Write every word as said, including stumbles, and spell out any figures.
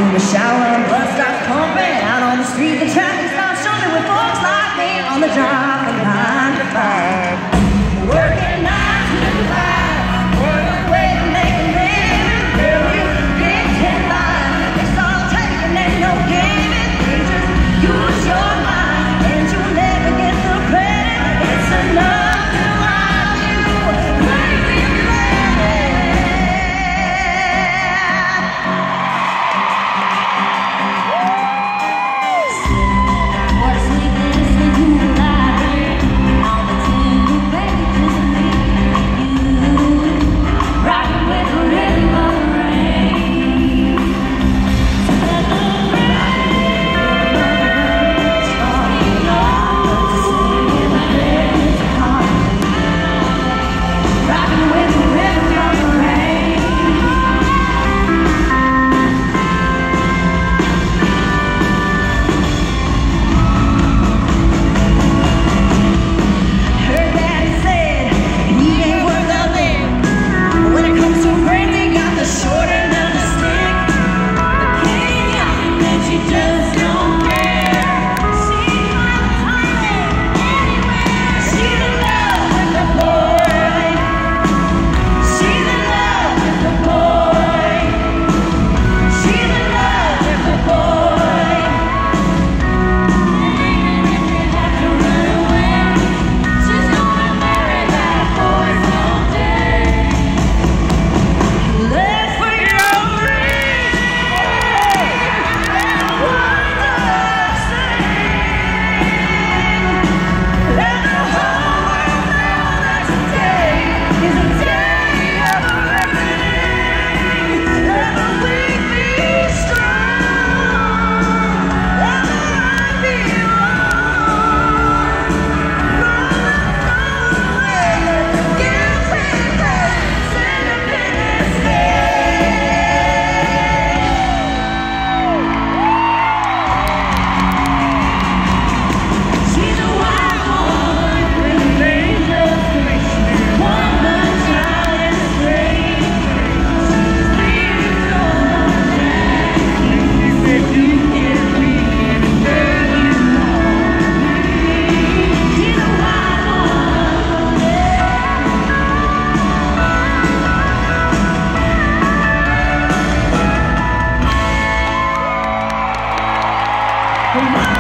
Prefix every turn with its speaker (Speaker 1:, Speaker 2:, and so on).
Speaker 1: in the shower, blood starts pumping. Out on the street, the traffic starts jumping with folks like me on the job from nine to five. Working nine to five, working away to make a living. Girl, you can get ten lives. It's all taking and no giving. They just use your mind and you'll never get the credit. It's enough to drive you crazy mad. What's sleeping in the library? All the tender pages of me and you, rocking with the rhythm of the rain. So let the rain start me off, singing the rhythms of harmony, rocking with the rhythm of the rain. Her daddy said he ain't worth a lick, but when it comes to brains, he got the short end of the stick. The king young and she just don't care. She's not tiny anywhere. She's in love with the boy. She's in love with the boy. She's in love with the boy. And even if you have to run away, she's gonna marry that boy someday. Live for your dreams and wonder sing. Let the whole world know that today is a day of reckoning. Let the weak be strong. Let the right be wrong. From the far away, let the guilty face Independence Day. She's a wild woman with an angel's grace. Woman, child, and strange. She's three years old on Jack. She said you can be anything you want. She's a wild woman. A wild